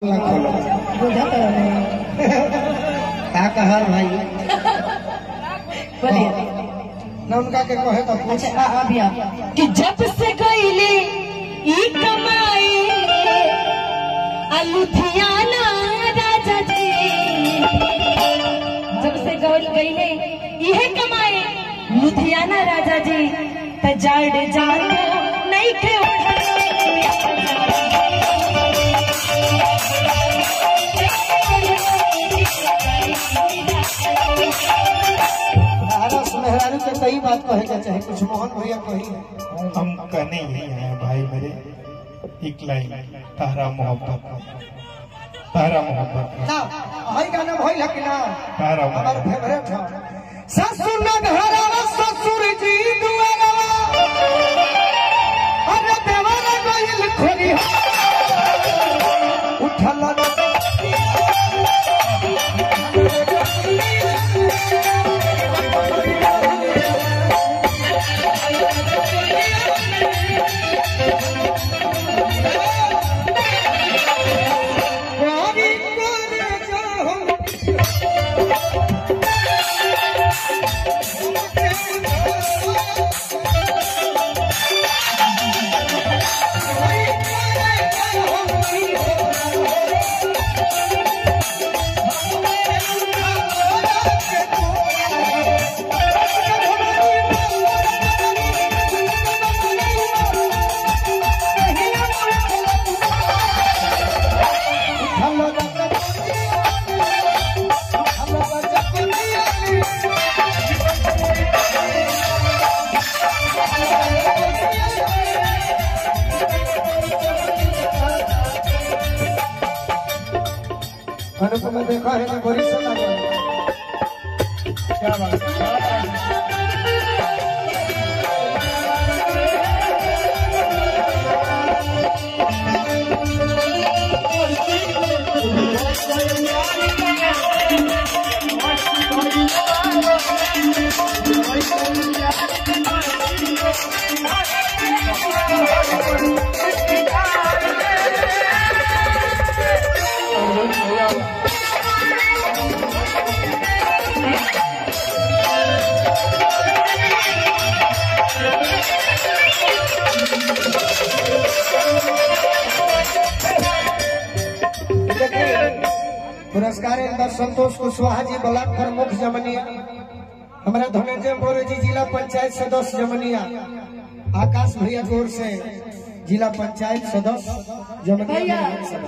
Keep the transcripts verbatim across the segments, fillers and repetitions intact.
क्या कहा भाई बोलिए ना उनका के कहे तो अच्छा अभी आप कि जब से गईले ई कमाई लुधियाना राजा जी, जब से गईले यह कमाए लुधियाना राजा जी त जाड़ जाते नहीं के मेहरारू के कई बात कहेगा चाहे कुछ मोहन भैया कही हम कहने ही हैं भाई मेरे एक लाइन तारा मोहब्बत तारा मोहब्बत ना भाई गाना भाई है कि ना तारा हमारा मोहब्बत फेवरेट है ससुर न घरवा ससुर जी दुआरा अरे देवारा गइल खोरी उठल अनुपम देखा है तो बड़ी सुना क्या बात पुरस्कार इंदर संतोष कुशवाहा जी ब्लॉक प्रमुख जमनिया, हमारा धनंजय मोरे जी जिला पंचायत सदस्य जमनिया, आकाश भैया की ओर से जिला पंचायत सदस्य जमनिया।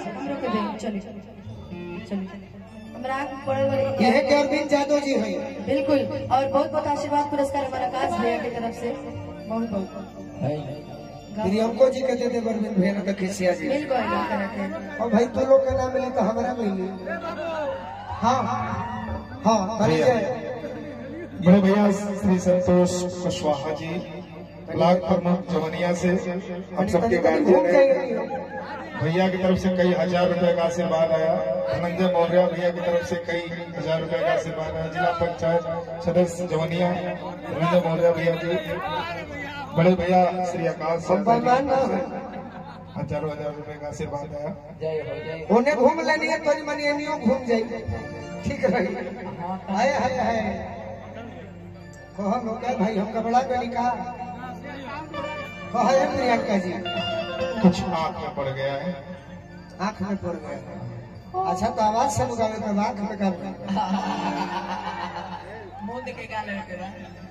यह के अरविंद यादव जी है बिल्कुल, और बहुत बहुत आशीर्वाद पुरस्कार हमारा आकाश भैया की तरफ से बहुत बहुत प्रियंको जी कहते थे अरविंद भैया ने खिसिया जी बिल्कुल। और भाई तो लोग का नाम मिली तो हमारा मिली। हाँ हाँ बड़े भैया श्री संतोष कुशवाहा जी ब्लॉक प्रमुख जमनिया से हम सबके गार्जियन हैं। भैया की तरफ से कई हजार रुपए का आशीर्वाद आया, धनंजय मौर्य भैया की तरफ से कई हजार रुपए का आशीर्वाद आया, जिला पंचायत सदस्य जमनिया धनंजय मौर्य भैया जी, बड़े भैया श्री आकाश हजारों हजार रुपए का आशीर्वाद आया। उन्हें घूम लेनी है तो मनी घूम जाएगी ठीक रही। हाय हाय हाय कहो लोग भाई हमका बड़ा गली का कहा है प्रियंका जी कुछ आँख में पड़ गया है, आँख में पड़ गया है। अच्छा तो आवाज से मुकाबले आँख में कर मुंह देखे गाने